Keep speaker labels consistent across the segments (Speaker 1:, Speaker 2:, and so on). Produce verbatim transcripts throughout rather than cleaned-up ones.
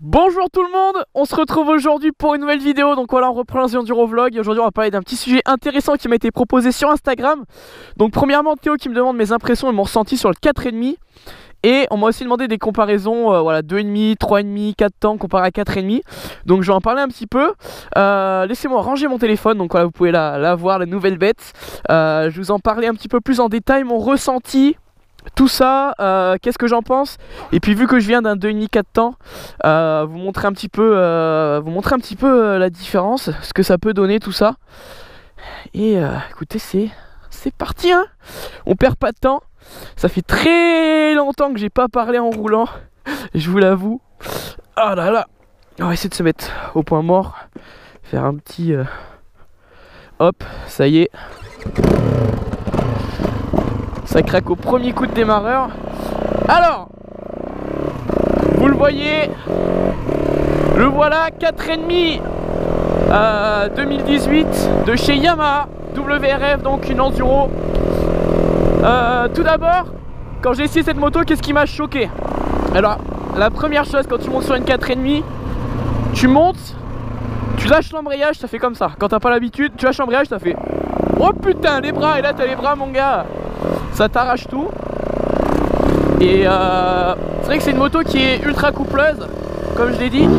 Speaker 1: Bonjour tout le monde, on se retrouve aujourd'hui pour une nouvelle vidéo. Donc voilà, on reprend un enduro vlog et aujourd'hui on va parler d'un petit sujet intéressant qui m'a été proposé sur Instagram. Donc premièrement Théo qui me demande mes impressions et mon ressenti sur le quatre virgule cinq. Et on m'a aussi demandé des comparaisons, euh, voilà, deux virgule cinq, trois virgule cinq, quatre temps comparé à quatre virgule cinq. Donc je vais en parler un petit peu. euh, Laissez-moi ranger mon téléphone, donc voilà, vous pouvez la, la voir, la nouvelle bête. euh, Je vous en parlais un petit peu plus en détail, mon ressenti, tout ça, euh, qu'est-ce que j'en pense. Et puis vu que je viens d'un deux virgule cinq quatre temps, euh, vous montrer un petit peu, euh, vous montrer un petit peu euh, la différence, ce que ça peut donner tout ça. Et euh, écoutez, c'est c'est parti, hein. On perd pas de temps. Ça fait très longtemps que j'ai pas parlé en roulant, je vous l'avoue. Ah là là, on va essayer de se mettre au point mort, faire un petit euh... hop, ça y est. Ça craque au premier coup de démarreur. Alors, vous le voyez, le voilà, quatre virgule cinq euh, deux mille dix-huit de chez Yamaha, W R F, donc une enduro. Euh, tout d'abord, quand j'ai essayé cette moto, qu'est-ce qui m'a choqué? Alors, la première chose, quand tu montes sur une quatre virgule cinq, tu montes, tu lâches l'embrayage, ça fait comme ça. Quand t'as pas l'habitude, tu lâches l'embrayage, ça fait oh putain, les bras, et là t'as les bras, mon gars. Ça t'arrache tout. Et euh, c'est vrai que c'est une moto qui est ultra coupleuse, comme je l'ai dit.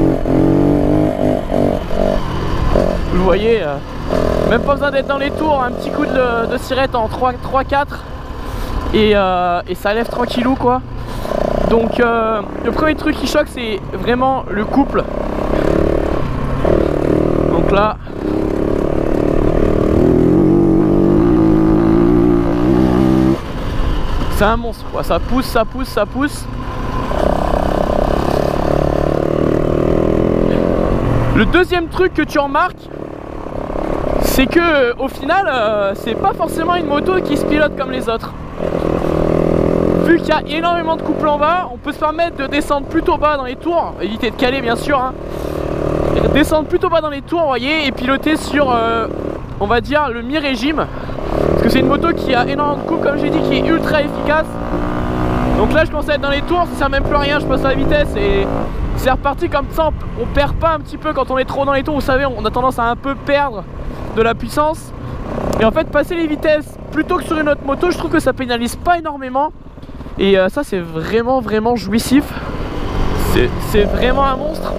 Speaker 1: Vous voyez, euh, même pas besoin d'être dans les tours, un petit coup de, de sirette en trois quatre et, euh, et ça lève tranquillou quoi. Donc euh, le premier truc qui choque, c'est vraiment le couple. Donc là, c'est un monstre quoi, ça pousse, ça pousse, ça pousse. Le deuxième truc que tu remarques, c'est que au final, euh, c'est pas forcément une moto qui se pilote comme les autres. Vu qu'il y a énormément de couple en bas, on peut se permettre de descendre plutôt bas dans les tours, éviter de caler bien sûr, hein. Descendre plutôt bas dans les tours, vous voyez, et piloter sur, euh, on va dire, le mi-régime. Parce que c'est une moto qui a énormément de couple, comme j'ai dit, qui est ultra efficace. Donc là je commence à être dans les tours, ça sert même plus à rien, je passe la vitesse et c'est reparti comme ça. On, on perd pas un petit peu quand on est trop dans les tours, vous savez, on a tendance à un peu perdre de la puissance. Et en fait passer les vitesses plutôt que sur une autre moto, je trouve que ça pénalise pas énormément. Et euh, ça c'est vraiment vraiment jouissif. C'est vraiment un monstre.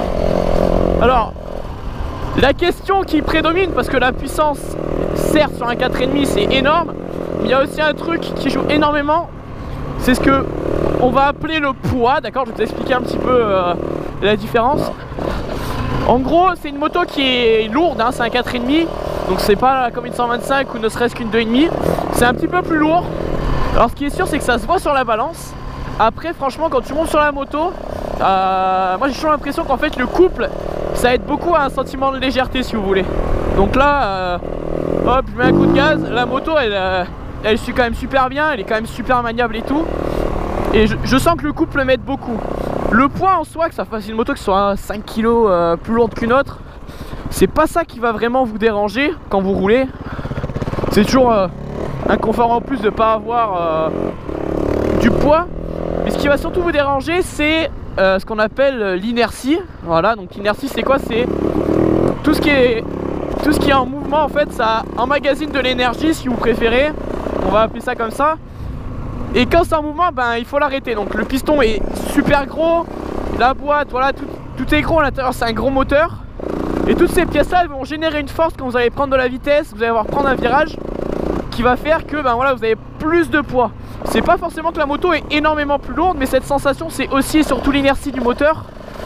Speaker 1: Alors la question qui prédomine, parce que la puissance certes sur un quatre virgule cinq c'est énorme, mais il y a aussi un truc qui joue énormément, c'est ce que on va appeler le poids, d'accord. Je vais vous expliquer un petit peu euh, la différence. En gros c'est une moto qui est lourde, hein, c'est un quatre virgule cinq, donc c'est pas comme une cent vingt-cinq ou ne serait-ce qu'une deux virgule cinq, c'est un petit peu plus lourd. Alors ce qui est sûr, c'est que ça se voit sur la balance. Après franchement quand tu montes sur la moto, euh, moi j'ai toujours l'impression qu'en fait le couple ça aide beaucoup à un sentiment de légèreté si vous voulez. Donc là euh, hop, je mets un coup de gaz, la moto elle, euh, elle suit quand même super bien, elle est quand même super maniable et tout. Et je, je sens que le couple m'aide beaucoup. Le poids en soi, que ça fasse une moto qui soit cinq kilos euh, plus lourde qu'une autre, c'est pas ça qui va vraiment vous déranger quand vous roulez. C'est toujours euh, un confort en plus de pas avoir euh, du poids. Mais ce qui va surtout vous déranger, c'est euh, ce qu'on appelle l'inertie. Voilà, donc l'inertie c'est quoi? C'est tout ce qui est tout ce qui est en mouvement, en fait ça emmagasine de l'énergie si vous préférez, on va appeler ça comme ça. Et quand c'est en mouvement, ben il faut l'arrêter. Donc le piston est super gros, la boîte, voilà, tout, tout est gros à l'intérieur, c'est un gros moteur. Et toutes ces pièces là vont générer une force quand vous allez prendre de la vitesse, vous allez avoir prendre un virage qui va faire que ben voilà, vous avez plus de poids. C'est pas forcément que la moto est énormément plus lourde, mais cette sensation c'est aussi et surtout l'inertie du moteur.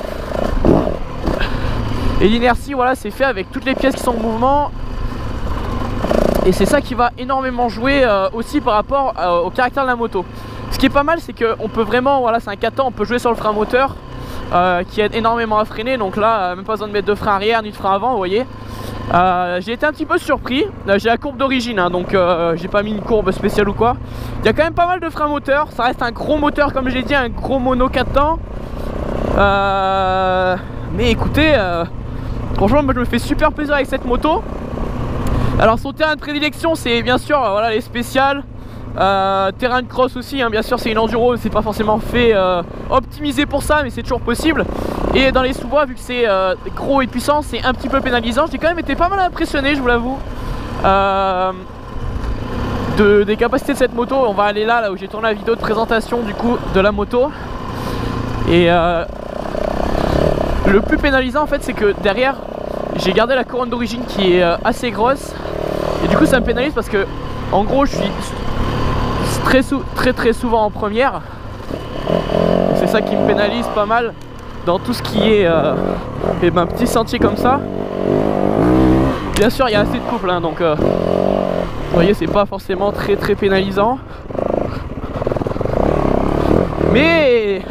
Speaker 1: Et l'inertie, voilà, c'est fait avec toutes les pièces qui sont en mouvement. Et c'est ça qui va énormément jouer euh, aussi par rapport euh, au caractère de la moto. Ce qui est pas mal, c'est qu'on peut vraiment, voilà, c'est un quatre temps, on peut jouer sur le frein moteur euh, qui aide énormément à freiner. Donc là, euh, même pas besoin de mettre de frein arrière ni de frein avant, vous voyez. Euh, j'ai été un petit peu surpris. Là, j'ai la courbe d'origine, hein, donc euh, j'ai pas mis une courbe spéciale ou quoi. Il y a quand même pas mal de freins moteur. Ça reste un gros moteur, comme j'ai dit, un gros mono quatre temps. Euh, mais écoutez... Euh, Franchement, moi je me fais super plaisir avec cette moto. Alors son terrain de prédilection c'est bien sûr voilà, les spéciales, euh, terrain de cross aussi, hein, bien sûr c'est une enduro, c'est pas forcément fait euh, optimisé pour ça, mais c'est toujours possible. Et dans les sous-bois, vu que c'est euh, gros et puissant, c'est un petit peu pénalisant. J'ai quand même été pas mal impressionné, je vous l'avoue, euh, de, des capacités de cette moto. On va aller là, là où j'ai tourné la vidéo de présentation du coup de la moto. Et euh, le plus pénalisant en fait, c'est que derrière j'ai gardé la couronne d'origine qui est euh, assez grosse. Et du coup ça me pénalise parce que en gros je suis très sou très très souvent en première. C'est ça qui me pénalise pas mal dans tout ce qui est euh, et ben, petit sentier comme ça. Bien sûr il y a assez de couple hein, donc euh, vous voyez c'est pas forcément très très pénalisant. Mais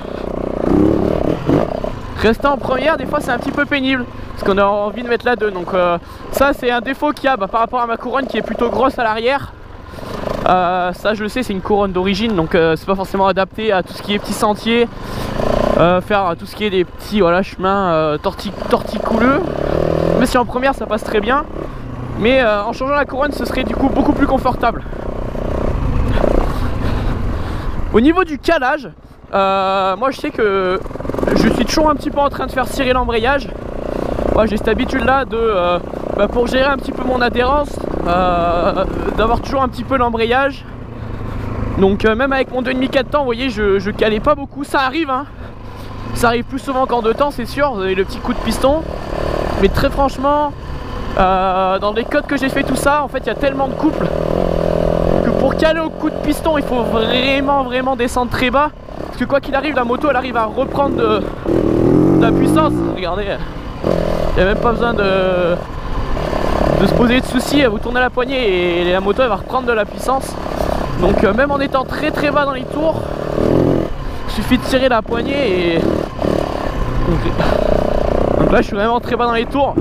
Speaker 1: rester en première des fois c'est un petit peu pénible parce qu'on a envie de mettre la deux. Donc euh, ça c'est un défaut qu'il y a bah, par rapport à ma couronne qui est plutôt grosse à l'arrière. Euh, ça je le sais, c'est une couronne d'origine, donc euh, c'est pas forcément adapté à tout ce qui est petits sentiers, euh, faire tout ce qui est des petits voilà, chemins euh, tortic torticouleux. Mais si en première ça passe très bien, mais euh, en changeant la couronne ce serait du coup beaucoup plus confortable. Au niveau du calage, euh, moi je sais que je suis toujours un petit peu en train de faire cirer l'embrayage. Moi j'ai cette habitude là de euh, bah, pour gérer un petit peu mon adhérence, euh, d'avoir toujours un petit peu l'embrayage. Donc euh, même avec mon deux virgule cinq quatre temps, vous voyez je, je calais pas beaucoup. Ça arrive hein, ça arrive plus souvent qu'en deux temps c'est sûr, vous avez le petit coup de piston. Mais très franchement euh, dans les codes que j'ai fait tout ça, en fait il y a tellement de couples que pour caler au coup de piston il faut vraiment vraiment descendre très bas. Parce que quoi qu'il arrive la moto elle arrive à reprendre de, de la puissance. Regardez, il n'y a même pas besoin de, de se poser de soucis, vous tournez la poignée et la moto elle va reprendre de la puissance. Donc euh, même en étant très très bas dans les tours, il suffit de tirer la poignée et... Donc, donc là je suis vraiment très bas dans les tours.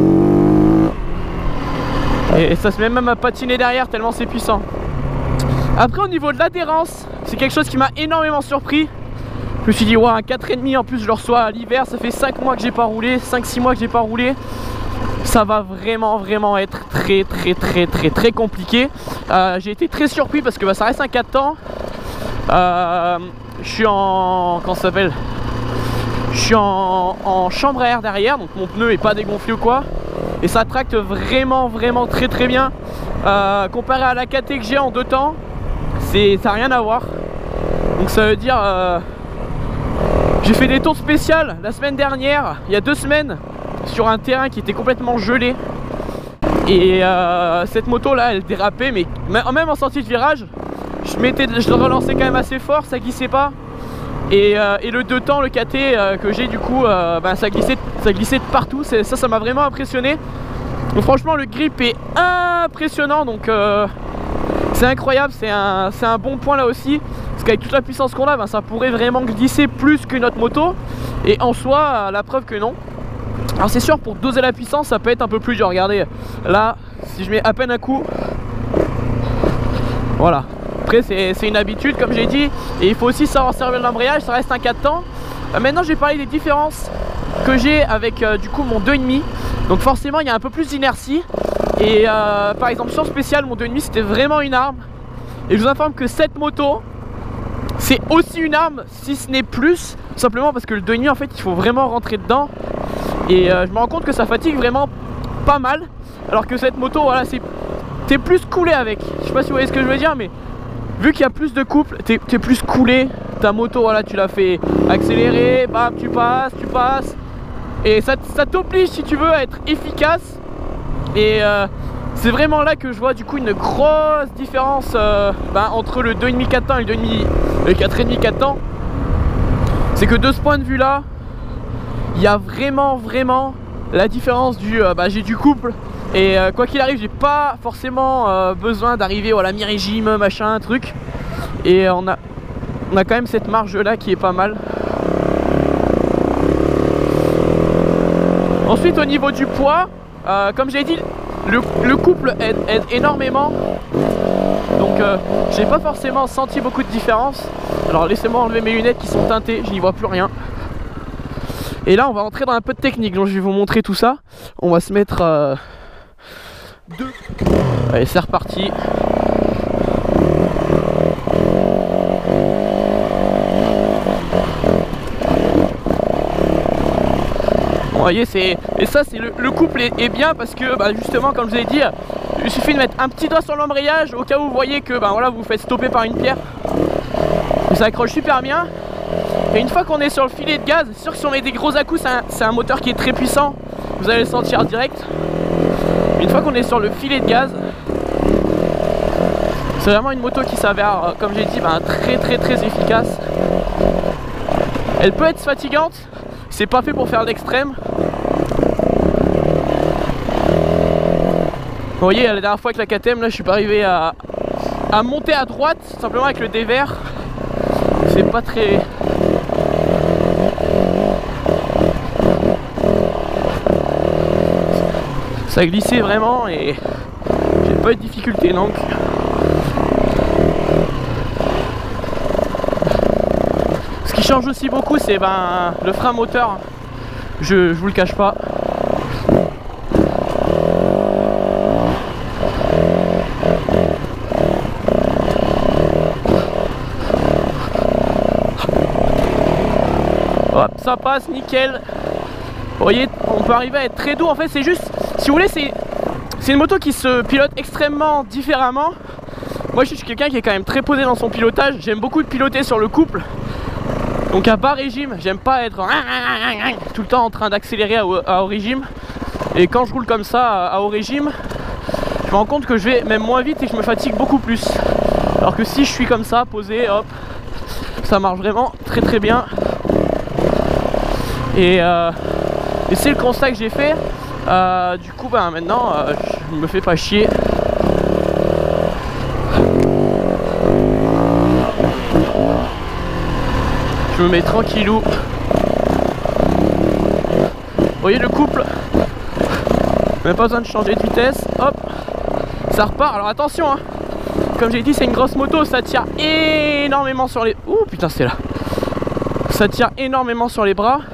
Speaker 1: Et, et ça se met même à patiner derrière tellement c'est puissant. Après au niveau de l'adhérence, c'est quelque chose qui m'a énormément surpris. Je me suis dit ouais, un quatre virgule cinq en plus je le reçois à l'hiver, ça fait cinq mois que j'ai pas roulé, cinq six mois que j'ai pas roulé. Ça va vraiment vraiment être très très très très très compliqué. euh, J'ai été très surpris parce que bah, ça reste un quatre temps. euh, Je suis en... comment ça s'appelle, je suis en, en chambre à air derrière, donc mon pneu est pas dégonflé ou quoi. Et ça tracte vraiment vraiment très très bien. euh, Comparé à la K T que j'ai en deux temps, c'est ça n'a rien à voir. Donc ça veut dire... Euh, j'ai fait des tours spéciales la semaine dernière, il y a deux semaines, sur un terrain qui était complètement gelé. Et euh, cette moto là elle dérapait, mais même en sortie de virage, je, mettais, je le relançais quand même assez fort, ça glissait pas. Et, euh, et le deux temps, le K T euh, que j'ai du coup, euh, ben, ça, glissait, ça glissait de partout, ça ça m'a vraiment impressionné. Donc franchement le grip est impressionnant, donc euh, c'est incroyable, c'est un, c'est un bon point là aussi. Parce qu'avec toute la puissance qu'on a, ben, ça pourrait vraiment glisser plus qu'une autre moto. Et en soi, la preuve que non. Alors c'est sûr, pour doser la puissance, ça peut être un peu plus dur. Regardez, là, si je mets à peine un coup, voilà. Après c'est une habitude comme j'ai dit. Et il faut aussi savoir servir de l'embrayage, ça reste un quatre temps. euh, Maintenant je vais parler des différences que j'ai avec euh, du coup mon deux virgule cinq. Donc forcément il y a un peu plus d'inertie. Et euh, par exemple sur spécial, mon deux virgule cinq c'était vraiment une arme. Et je vous informe que cette moto, c'est aussi une arme, si ce n'est plus, simplement parce que le deux virgule cinq en fait il faut vraiment rentrer dedans. Et euh, je me rends compte que ça fatigue vraiment pas mal. Alors que cette moto, voilà, c'est t'es plus coulé avec. Je sais pas si vous voyez ce que je veux dire, mais vu qu'il y a plus de couple, t'es es plus coulé. Ta moto, voilà, tu l'as fait accélérer, bam, tu passes, tu passes. Et ça, ça t'oblige, si tu veux, à être efficace. Et euh, c'est vraiment là que je vois du coup une grosse différence euh, ben, entre le deux virgule cinq quatre temps et le, le quatre virgule cinq quatre temps. C'est que de ce point de vue là, il y a vraiment vraiment la différence du euh, bah, j'ai du couple. Et euh, quoi qu'il arrive, j'ai pas forcément euh, besoin d'arriver à la mi-régime, machin, truc. Et euh, on, a, on a quand même cette marge là qui est pas mal. Ensuite au niveau du poids, euh, comme j'ai dit, le, le couple aide, aide énormément. Donc euh, j'ai pas forcément senti beaucoup de différence. Alors laissez-moi enlever mes lunettes qui sont teintées, je n'y vois plus rien. Et là on va entrer dans un peu de technique, donc je vais vous montrer tout ça. On va se mettre euh, deux. Allez, c'est reparti. voyez, c'est et ça c'est le, le couple est, est bien parce que bah, justement comme je vous ai dit, il suffit de mettre un petit doigt sur l'embrayage au cas où vous voyez que bah, voilà, vous vous faites stopper par une pierre. Et ça accroche super bien. Et une fois qu'on est sur le filet de gaz, c'est sûr que si on met des gros à-coups, c'est un, un moteur qui est très puissant, vous allez le sentir direct. Une fois qu'on est sur le filet de gaz, c'est vraiment une moto qui s'avère, comme j'ai dit, bah, très très très efficace. Elle peut être fatigante, c'est pas fait pour faire l'extrême. Vous voyez, la dernière fois avec la K T M, là je suis pas arrivé à, à monter à droite, simplement avec le dévers. C'est pas très... Ça glissait vraiment et j'ai pas eu de difficulté donc. Ce qui change aussi beaucoup, c'est ben, le frein moteur. Je, je vous le cache pas. Hop, ça passe, nickel. Vous voyez, on peut arriver à être très doux. En fait, c'est juste, si vous voulez, c'est c'est une moto qui se pilote extrêmement différemment. Moi, je suis quelqu'un qui est quand même très posé dans son pilotage. J'aime beaucoup de piloter sur le couple. Donc à bas régime, j'aime pas être tout le temps en train d'accélérer à, à haut régime. Et quand je roule comme ça à haut régime, je me rends compte que je vais même moins vite et que je me fatigue beaucoup plus. Alors que si je suis comme ça, posé, hop, ça marche vraiment très très bien. Et, euh, et c'est le constat que j'ai fait. Euh, du coup, ben, maintenant, euh, je me fais pas chier. Je me mets tranquillou. Vous voyez le couple, même pas besoin de changer de vitesse. Hop, ça repart. Alors attention, hein. Comme j'ai dit, c'est une grosse moto, ça tire énormément sur les... Ouh putain, c'est là. Ça tire énormément sur les bras.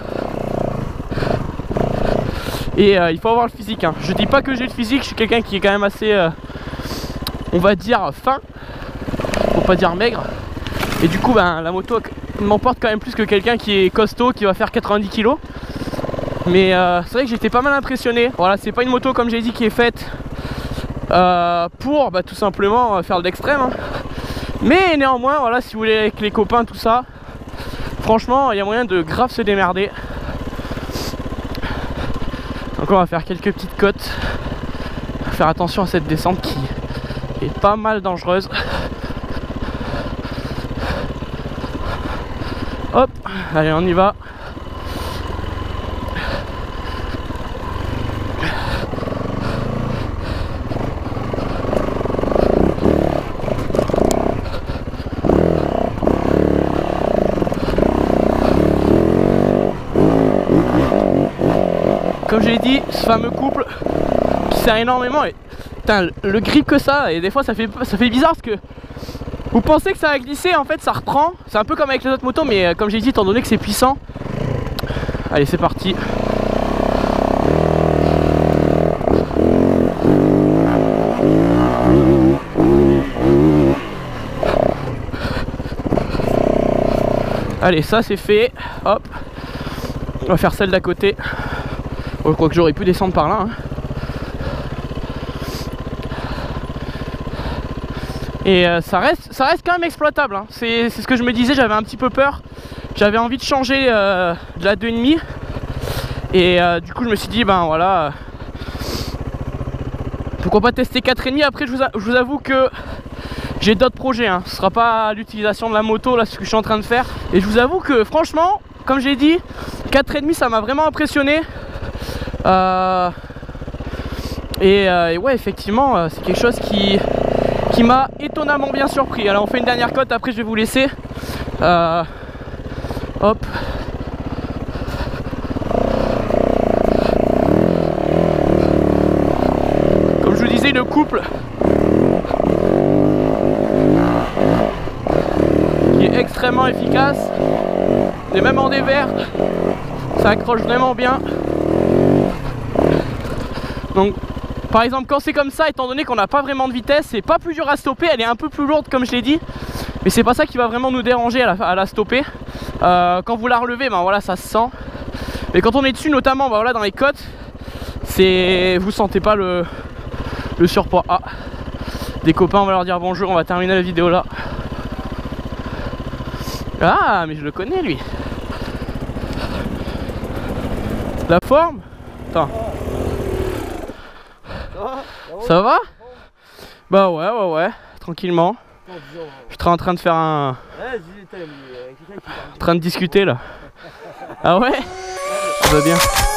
Speaker 1: Et euh, il faut avoir le physique, hein. Je dis pas que j'ai le physique, je suis quelqu'un qui est quand même assez, euh, on va dire, fin. Faut pas dire maigre. Et du coup, ben, la moto m'emporte quand même plus que quelqu'un qui est costaud, qui va faire quatre-vingt-dix kilos. Mais euh, c'est vrai que j'étais pas mal impressionné. Voilà, c'est pas une moto, comme j'ai dit, qui est faite euh, pour bah, tout simplement faire de l'extrême, hein. Mais néanmoins, voilà, si vous voulez avec les copains, tout ça, franchement, il y a moyen de grave se démerder. Donc on va faire quelques petites côtes. Faire attention à cette descente qui est pas mal dangereuse. Hop, allez, on y va. Comme j'ai dit, ce fameux couple qui sert énormément. Et putain, le grip que ça, et des fois ça fait, ça fait bizarre parce que vous pensez que ça va glisser, en fait ça reprend. C'est un peu comme avec les autres motos, mais comme j'ai dit, étant donné que c'est puissant. Allez, c'est parti. Allez, ça c'est fait. Hop, on va faire celle d'à côté. Je crois que j'aurais pu descendre par là, hein. Et euh, ça reste ça reste quand même exploitable, hein. C'est ce que je me disais, j'avais un petit peu peur. J'avais envie de changer euh, de la deux virgule cinq. Et euh, du coup je me suis dit, ben voilà, euh, pourquoi pas tester quatre virgule cinq. Après je vous, je vous avoue que j'ai d'autres projets, hein. Ce sera pas l'utilisation de la moto, là, ce que je suis en train de faire. Et je vous avoue que franchement, comme j'ai dit, quatre virgule cinq ça m'a vraiment impressionné. Euh, et, euh, et ouais, effectivement, euh, c'est quelque chose qui, qui m'a étonnamment bien surpris. Alors on fait une dernière cote, après je vais vous laisser. Euh, hop. Comme je vous disais, le couple qui est extrêmement efficace. Et même en dévers, ça accroche vraiment bien. Donc par exemple quand c'est comme ça, étant donné qu'on n'a pas vraiment de vitesse, c'est pas plus dur à stopper. Elle est un peu plus lourde comme je l'ai dit, mais c'est pas ça qui va vraiment nous déranger à la, à la stopper. euh, Quand vous la relevez, ben voilà, ça se sent. Mais quand on est dessus, notamment bah voilà, dans les côtes, c'est vous sentez pas le, le surpoids. Ah, des copains, on va leur dire bonjour, on va terminer la vidéo là. Ah, mais je le connais lui. La forme? Attends. Ça va? Bah ouais, ouais, ouais, tranquillement. Je suis en train de faire un... en train de discuter là. Ah ouais? Ça va bien.